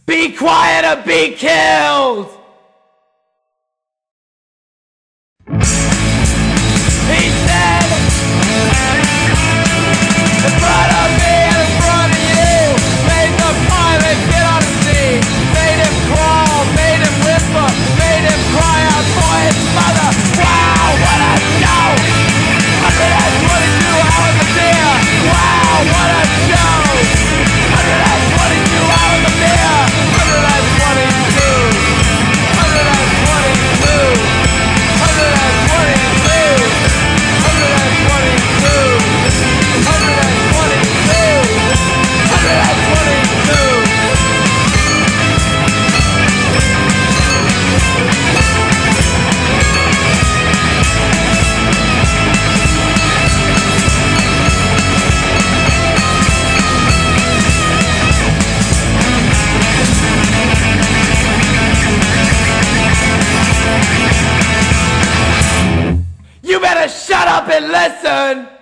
Be quiet or be killed! He said, in front of me and in front of you, made the pilot get on his knee, made him crawl, made him whisper, made him cry out for his mother. Wow, what a show! 122 hours of beer! Wow, what a show! 122 hours of beer! 122! 122! 122! You better shut up and listen!